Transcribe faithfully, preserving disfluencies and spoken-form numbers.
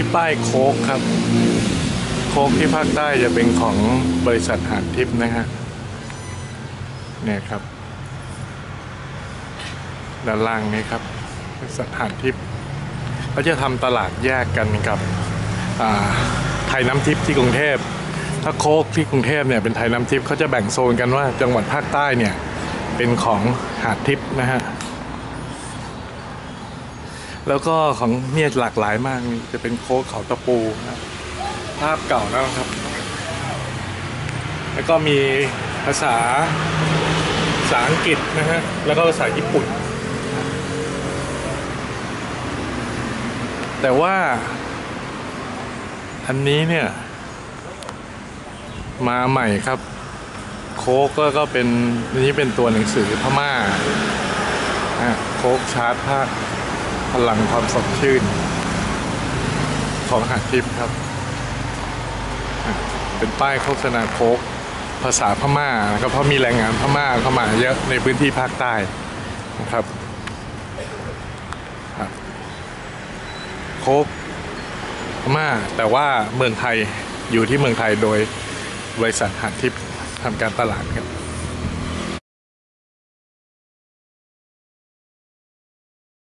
ป้ายโค้กครับโค้กที่ภาคใต้จะเป็นของบริษัทหาดทิพย์นะฮะเนี่ยครับด้านล่างนี้ครับบริษัทหาดทิพย์เขาจะทำตลาดแยกกันกับไทยน้ำทิพย์ที่กรุงเทพถ้าโค้กที่กรุงเทพเนี่ยเป็นไทยน้ำทิพย์เขาจะแบ่งโซนกันว่าจังหวัดภาคใต้เนี่ยเป็นของหาดทิพย์นะฮะแล้วก็ของเนี่ยหลากหลายมากจะเป็นโค้กเขาตะปูนะภาพเก่านะครับแล้วก็มีภาษาภาษาอังกฤษนะฮะแล้วก็ภาษาญี่ปุ่นแต่ว่าอันนี้เนี่ยมาใหม่ครับโค้กก็ก็เป็นอันนี้เป็นตัวหนังสือพม่าโค้กชาร์จภาคพลังความสดชื่นของหาดทิพย์ครับเป็นป้ายโฆษณาโค้กภาษาพม่านะครับเพราะมีแรงงานพม่าเข้ามาเยอะในพื้นที่ภาคใต้นะครับโค้กพม่าแต่ว่าเมืองไทยอยู่ที่เมืองไทยโดยบริษัทหาดทิพย์ทำการตลาดครับ